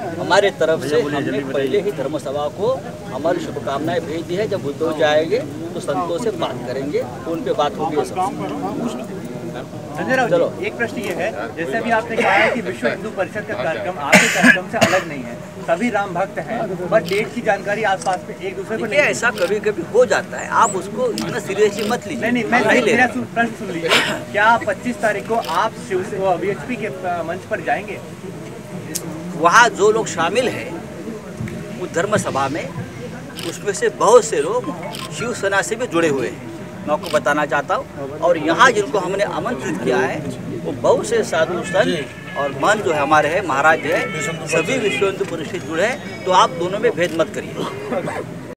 हमारे तरफ से हमने पहले ही धर्मसभा को हमारी शुभकामनाएं भेज दी है। जब उद्धव जी आएंगे तो संतों से बात करेंगे, फोन पे बात होगी। संजय राउत जी, एक प्रश्न ये है, जैसे अभी आपने कहा है कि विश्व हिंदू परिषद का कार्यक्रम आपके कार्यक्रम से अलग नहीं है, सभी राम भक्त हैं, पर डेट की जानकारी आसपास में एक दूसरे को नहीं। ऐसा कभी कभी हो जाता है, आप उसको इतना सीरियसली मत लीजिए। नहीं, मेरा प्रश्न सुन लीजिए। क्या 25 तारीख को आप BHP के मंच पर जाएंगे? वहाँ जो लोग शामिल हैं उस धर्म सभा में, उसमें से बहुत से लोग शिवसेना से भी जुड़े हुए हैं, मैं आपको बताना चाहता हूँ। और यहाँ जिनको हमने आमंत्रित किया है वो बहुत से साधु संत और मन जो है हमारे हैं, महाराज है, सभी विश्व हिंदू परिषद जुड़े हैं। तो आप दोनों में भेद मत करिए।